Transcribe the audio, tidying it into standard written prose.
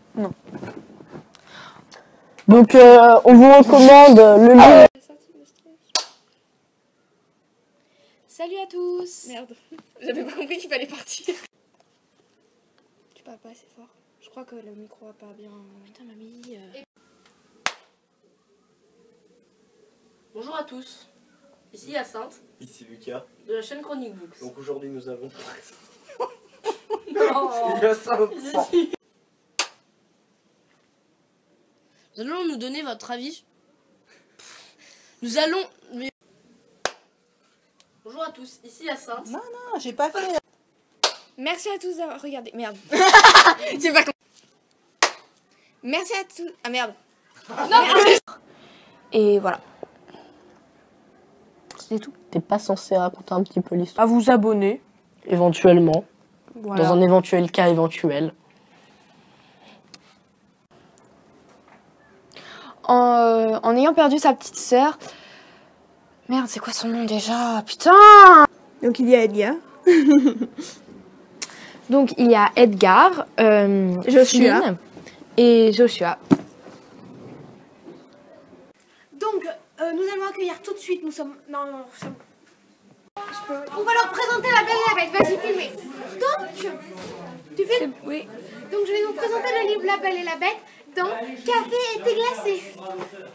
Non. Donc on vous recommande le livre. Salut à tous. Merde, j'avais pas compris qu'il fallait partir. Tu parles pas assez fort. Je crois que le micro va pas bien. Putain mamie. Bonjour à tous. Ici Hyacinthe. Ici Lucas. De la chaîne Chronique Books. Donc aujourd'hui nous avons... Nous allons nous donner votre avis. Nous allons... Bonjour à tous, ici Hyacinthe. Non, j'ai pas fait. Merci à tous d'avoir regardé. Merde. J'ai pas compris. Merci à tous. Ah merde. Et voilà. C'est tout. T'es pas censé raconter un petit peu l'histoire. À vous abonner. Éventuellement. Voilà. Dans un éventuel cas éventuel. En ayant perdu sa petite sœur. Merde, c'est quoi son nom déjà? Putain! Donc il y a Edgar. Donc il y a Edgar, Joshua. Flynn et Joshua. Donc, nous allons accueillir tout de suite, nous sommes... Non, on va leur présenter La Belle et la Bête, vas-y, filmez. Donc, tu fais... Oui. Donc, je vais vous présenter le livre La Belle et la Bête dans Café et thé glacé.